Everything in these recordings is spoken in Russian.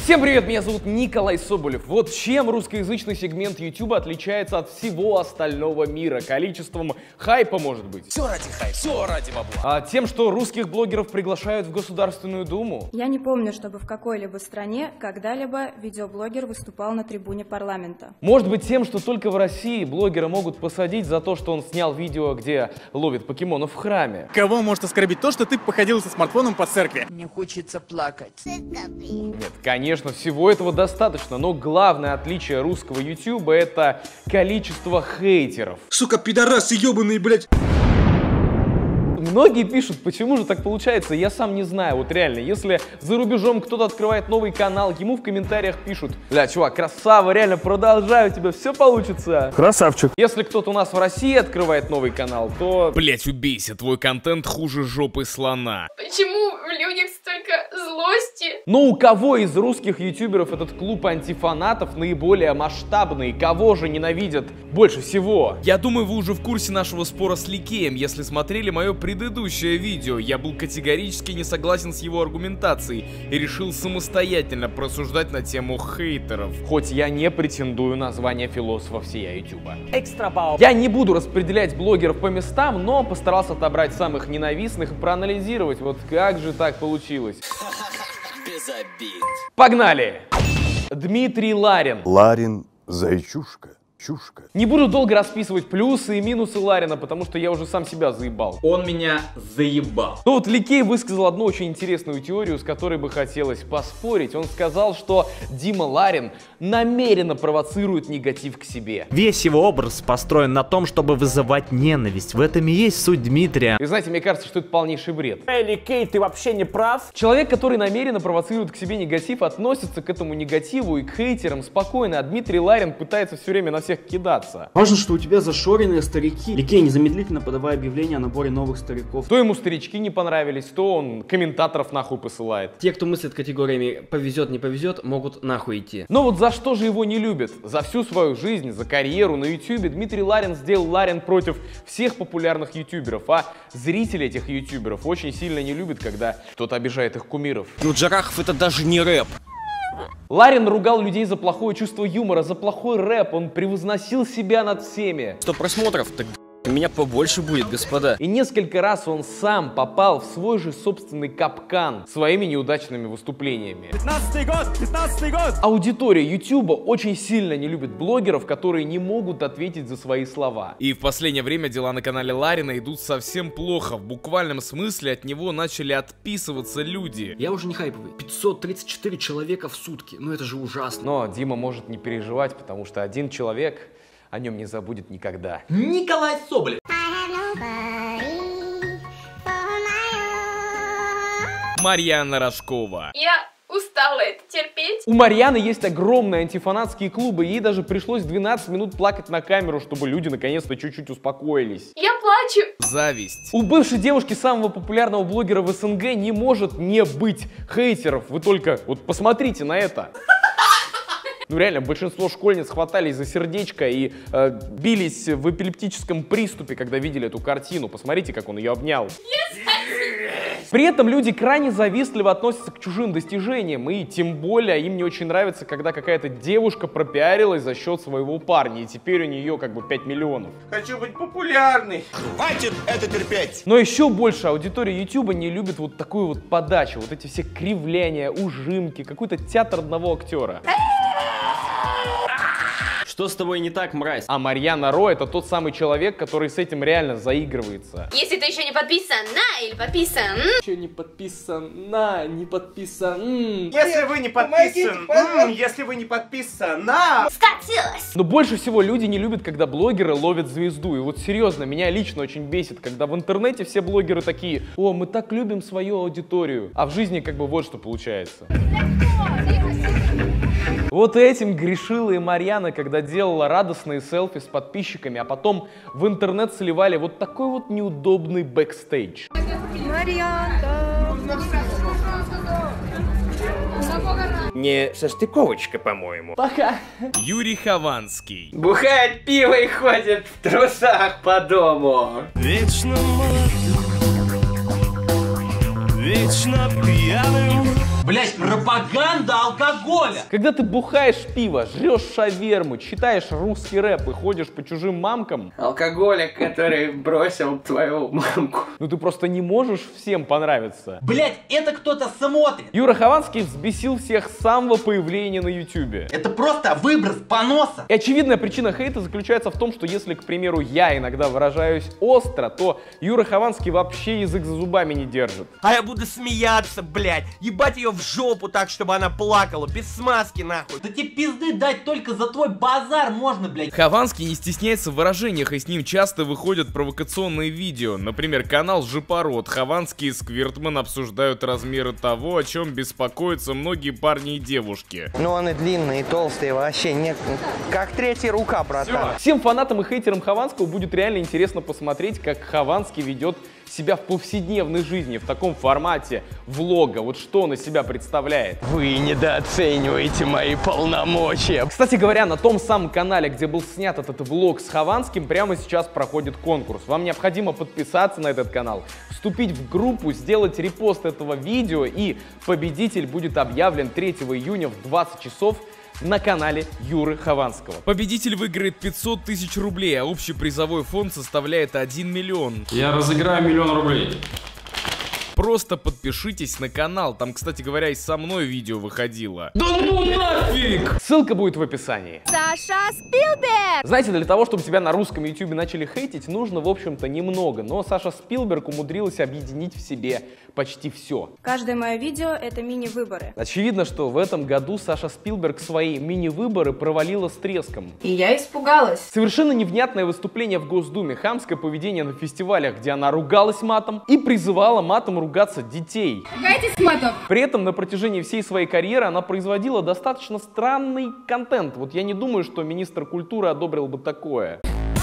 Всем привет, меня зовут Николай Соболев. Вот чем русскоязычный сегмент YouTube отличается от всего остального мира. Количеством хайпа, может быть. Все ради хайпа, все ради бабла. А тем, что русских блогеров приглашают в Государственную Думу. Я не помню, чтобы в какой-либо стране когда-либо видеоблогер выступал на трибуне парламента. Может быть тем, что только в России блогера могут посадить за то, что он снял видео, где ловит покемонов в храме. Кого может оскорбить то, что ты походил со смартфоном по церкви? Мне хочется плакать. Нет, конечно, всего этого достаточно, но главное отличие русского YouTube — это количество хейтеров. Сука, пидорасы ебаные, блядь. Многие пишут, почему же так получается, я сам не знаю. Вот реально, если за рубежом кто-то открывает новый канал, ему в комментариях пишут: бля, чувак, красава, реально, продолжай, у тебя все получится. Красавчик. Если кто-то у нас в России открывает новый канал, то... Блять, убейся, твой контент хуже жопы слона. Почему в людях столько злости? Но у кого из русских ютуберов этот клуб антифанатов наиболее масштабный? Кого же ненавидят больше всего? Я думаю, вы уже в курсе нашего спора с Ликеем. Если смотрели мое предыдущее видео, я был категорически не согласен с его аргументацией и решил самостоятельно просуждать на тему хейтеров. Хоть я не претендую на звание философа всея ютуба. Я не буду распределять блогеров по местам, но постарался отобрать самых ненавистных и проанализировать, вот как же так получилось. Без обид. Погнали! Дмитрий Ларин. Ларин, зайчушка, чушка. Не буду долго расписывать плюсы и минусы Ларина, потому что я уже сам себя заебал. Он меня заебал. Но вот Ликей высказал одну очень интересную теорию, с которой бы хотелось поспорить. Он сказал, что Дима Ларин намеренно провоцирует негатив к себе. Весь его образ построен на том, чтобы вызывать ненависть. В этом и есть суть Дмитрия. И знаете, мне кажется, что это полнейший бред. Ликей, ты вообще не прав? Человек, который намеренно провоцирует к себе негатив, относится к этому негативу и к хейтерам спокойно, а Дмитрий Ларин пытается все время на всех кидаться. Важно, что у тебя зашоренные старики. Ликей, незамедлительно подавай объявление о наборе новых стариков. То ему старички не понравились, то он комментаторов нахуй посылает. Те, кто мыслит категориями повезет, не повезет, могут нахуй идти. Но вот за что же его не любят? За всю свою жизнь, за карьеру на ютубе Дмитрий Ларин сделал Ларин против всех популярных ютуберов, а зрители этих ютуберов очень сильно не любят, когда кто-то обижает их кумиров. Ну, Джарахов, это даже не рэп. Ларин ругал людей за плохое чувство юмора, за плохой рэп, он превозносил себя над всеми. 100 просмотров, так меня побольше будет, господа. И несколько раз он сам попал в свой же собственный капкан своими неудачными выступлениями. 15-й год! Аудитория Ютуба очень сильно не любит блогеров, которые не могут ответить за свои слова. И в последнее время дела на канале Ларина идут совсем плохо. В буквальном смысле от него начали отписываться люди. Я уже не хайповый. 534 человека в сутки. Ну это же ужасно. Но Дима может не переживать, потому что один человек о нем не забудет никогда. Николай Соболев. Марьяна Рожкова. Я устала это терпеть. У Марьяны есть огромные антифанатские клубы, ей даже пришлось 12 минут плакать на камеру, чтобы люди наконец-то чуть-чуть успокоились. Я плачу. Зависть. У бывшей девушки самого популярного блогера в СНГ не может не быть хейтеров. Вы только вот посмотрите на это. Ну реально, большинство школьниц хватались за сердечко и бились в эпилептическом приступе, когда видели эту картину. Посмотрите, как он ее обнял. При этом люди крайне завистливо относятся к чужим достижениям, и тем более им не очень нравится, когда какая-то девушка пропиарилась за счет своего парня, и теперь у нее как бы 5 миллионов. Хочу быть популярный. Хватит это терпеть. Но еще больше аудитория Ютуба не любит вот такую вот подачу, вот эти все кривляния, ужимки, какой-то театр одного актера. Что с тобой не так, мразь? А Марьяна Ро — это тот самый человек, который с этим реально заигрывается. Если ты еще не подписан на или подписан, Еще не подписан на, не подписан. Если вы не подписан, если вы не подписан на... скатилась. Но больше всего люди не любят, когда блогеры ловят звезду. И вот серьезно, меня лично очень бесит, когда в интернете все блогеры такие: о, мы так любим свою аудиторию. А в жизни как бы вот что получается. Вот этим грешила и Марьяна, когда делала радостные селфи с подписчиками, а потом в интернет сливали вот такой вот неудобный бэкстейдж. Не состыковочка, по-моему. Пока. Юрий Хованский. Бухает пиво и ходит в трусах по дому. Вечно молодым, вечно пьяным. Блять, пропаганда алкоголя! Когда ты бухаешь пиво, жрешь шаверму, читаешь русский рэп и ходишь по чужим мамкам... Алкоголик, который бросил твою мамку. Ну ты просто не можешь всем понравиться. Блять, это кто-то смотрит! Юра Хованский взбесил всех с самого появления на ютубе. Это просто выброс поноса! И очевидная причина хейта заключается в том, что если, к примеру, я иногда выражаюсь остро, то Юра Хованский вообще язык за зубами не держит. А я буду смеяться, блядь, ебать ее в жопу так, чтобы она плакала, без смазки нахуй. Да тебе пизды дать только за твой базар можно, блядь. Хованский не стесняется в выражениях, и с ним часто выходят провокационные видео. Например, канал Жопород. Хованский и Сквиртман обсуждают размеры того, о чем беспокоятся многие парни и девушки. Ну он и длинный, и толстый, вообще нет, как третья рука, братан. Всем фанатам и хейтерам Хованского будет реально интересно посмотреть, как Хованский ведет себя в повседневной жизни, в таком формате влога. Вот что он из себя представляет. Вы недооцениваете мои полномочия. Кстати говоря, на том самом канале, где был снят этот влог с Хованским, прямо сейчас проходит конкурс. Вам необходимо подписаться на этот канал, вступить в группу, сделать репост этого видео, и победитель будет объявлен 3 июня в 20 часов на канале Юры Хованского. Победитель выиграет 500 тысяч рублей, а общий призовой фонд составляет 1 миллион. Я разыграю 1 000 000 рублей. Просто подпишитесь на канал, там, кстати говоря, и со мной видео выходило. Да ну нафиг! Ссылка будет в описании. Саша Спилберг! Знаете, для того, чтобы тебя на русском ютубе начали хейтить, нужно, в общем-то, немного. Но Саша Спилберг умудрилась объединить в себе почти все. Каждое мое видео — это мини-выборы. Очевидно, что в этом году Саша Спилберг свои мини-выборы провалила с треском. И я испугалась. Совершенно невнятное выступление в Госдуме, хамское поведение на фестивалях, где она ругалась матом и призывала матом ругаться детей. Ругайтесь матом! При этом на протяжении всей своей карьеры она производила достаточно странный контент. Вот я не думаю, что министр культуры одобрил бы такое.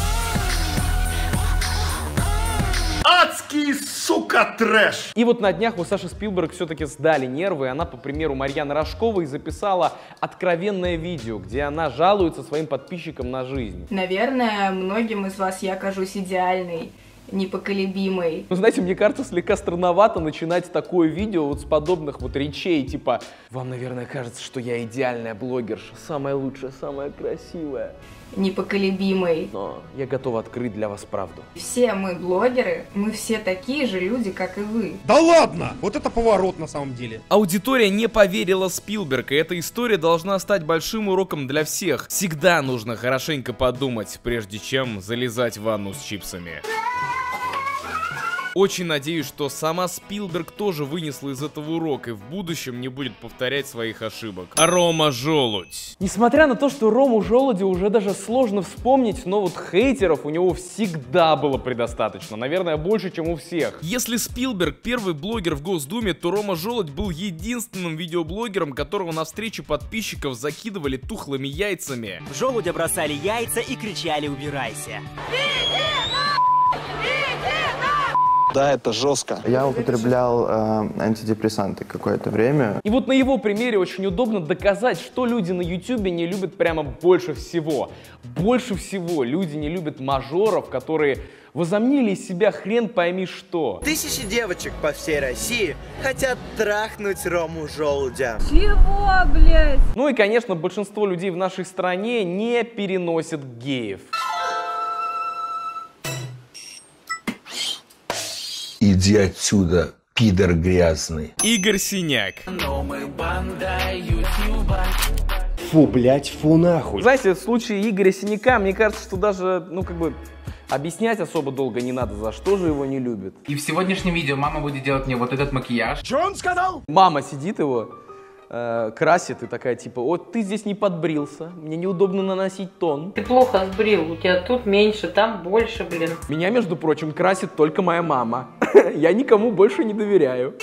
Адский, сука, трэш! И вот на днях у Саши Спилберг все-таки сдали нервы, и она, по примеру Марьяны Рожковой, записала откровенное видео, где она жалуется своим подписчикам на жизнь. Наверное, многим из вас я кажусь идеальной, непоколебимой. Ну, знаете, мне кажется, слегка странновато начинать такое видео вот с подобных вот речей, типа «Вам, наверное, кажется, что я идеальная блогерша, самая лучшая, самая красивая». Непоколебимой. Но я готова открыть для вас правду. Все мы блогеры, мы все такие же люди, как и вы. Да ладно! Вот это поворот на самом деле. Аудитория не поверила Спилберг, и эта история должна стать большим уроком для всех. Всегда нужно хорошенько подумать, прежде чем залезать в ванну с чипсами. Очень надеюсь, что сама Спилберг тоже вынесла из этого урок и в будущем не будет повторять своих ошибок. Рома Желудь. Несмотря на то, что Рому Желудя уже даже сложно вспомнить, но вот хейтеров у него всегда было предостаточно. Наверное, больше, чем у всех. Если Спилберг первый блогер в Госдуме, то Рома Желудь был единственным видеоблогером, которого на встрече подписчиков закидывали тухлыми яйцами. В желудя бросали яйца и кричали «Убирайся». Да, это жестко. Я употреблял антидепрессанты какое-то время. И вот на его примере очень удобно доказать, что люди на ютубе не любят прямо больше всего. Больше всего люди не любят мажоров, которые возомнили из себя хрен пойми что. Тысячи девочек по всей России хотят трахнуть Рому Желудя. Чего, блядь? Ну и, конечно, большинство людей в нашей стране не переносят геев. Иди отсюда, пидор грязный. Игорь Синяк. Фу, блять, фу нахуй. Знаете, в случае Игоря Синяка, мне кажется, что даже, ну как бы, объяснять особо долго не надо, за что же его не любят. И в сегодняшнем видео мама будет делать мне вот этот макияж. Что он сказал? Мама сидит его, красит и такая типа: вот ты здесь не подбрился, мне неудобно наносить тон. Ты плохо сбрил, у тебя тут меньше, там больше, блин. Меня, между прочим, красит только моя мама. Я никому больше не доверяю.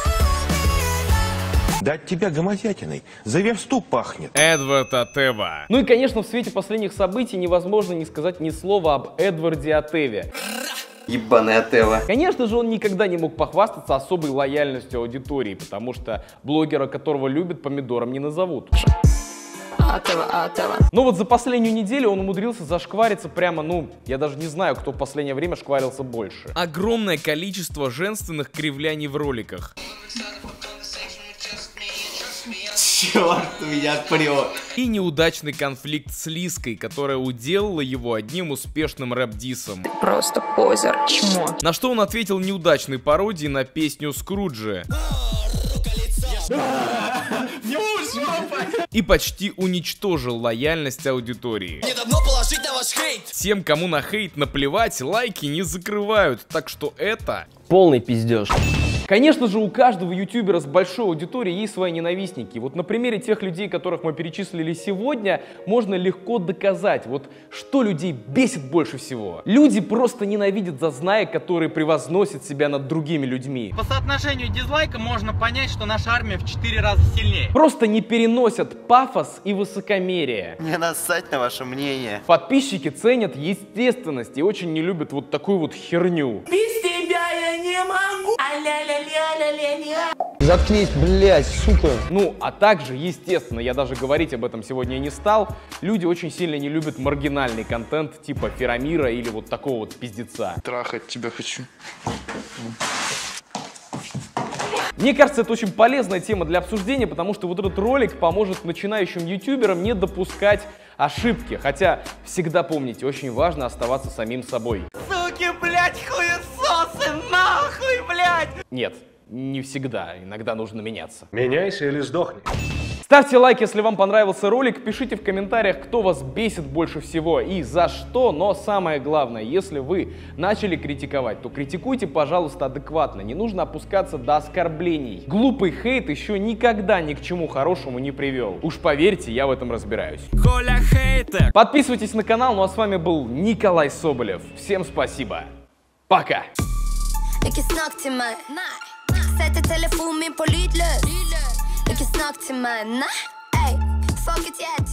Да от тебя гомозятиной за версту пахнет. Эдвард Атева. Ну и, конечно, в свете последних событий невозможно не сказать ни слова об Эдварде Атеве. Ебаный Атева. Конечно же, он никогда не мог похвастаться особой лояльностью аудитории, потому что блогера, которого любят, помидором не назовут. Но вот за последнюю неделю он умудрился зашквариться прямо, ну, я даже не знаю, кто в последнее время шкварился больше. Огромное количество женственных кривляний в роликах. Черт, меня прет. И неудачный конфликт с Лизкой, которая уделала его одним успешным рэп-дисом. Просто позер, чмо. На что он ответил неудачной пародией на песню Скруджи. И почти уничтожил лояльность аудитории. Тем, кому на хейт наплевать, лайки не закрывают, так что это... полный пиздеж. Конечно же, у каждого ютубера с большой аудиторией есть свои ненавистники. Вот на примере тех людей, которых мы перечислили сегодня, можно легко доказать, вот что людей бесит больше всего. Люди просто ненавидят зазнаек, которые превозносят себя над другими людьми. По соотношению дизлайка можно понять, что наша армия в 4 раза сильнее. Просто не переносят пафос и высокомерие. Мне нассать на ваше мнение. Подписчики ценят естественность и очень не любят вот такую вот херню. Без тебя я не могу. Заткнись, блядь, сука. Ну, а также, естественно, я даже говорить об этом сегодня не стал, люди очень сильно не любят маргинальный контент типа Ферамира или вот такого вот пиздеца. Трахать тебя хочу. Мне кажется, это очень полезная тема для обсуждения, потому что вот этот ролик поможет начинающим ютуберам не допускать ошибки. Хотя, всегда помните, очень важно оставаться самим собой. Суки, блядь, хуесосы, нахуй, блядь! Нет, не всегда, иногда нужно меняться. Меняйся или сдохни. Ставьте лайк, если вам понравился ролик, пишите в комментариях, кто вас бесит больше всего и за что, но самое главное, если вы начали критиковать, то критикуйте, пожалуйста, адекватно, не нужно опускаться до оскорблений. Глупый хейт еще никогда ни к чему хорошему не привел. Уж поверьте, я в этом разбираюсь. Коля хейтер. Подписывайтесь на канал, ну а с вами был Николай Соболев. Всем спасибо. Пока. Ikke snakk til meg, nei. Ey, fuck it, jeg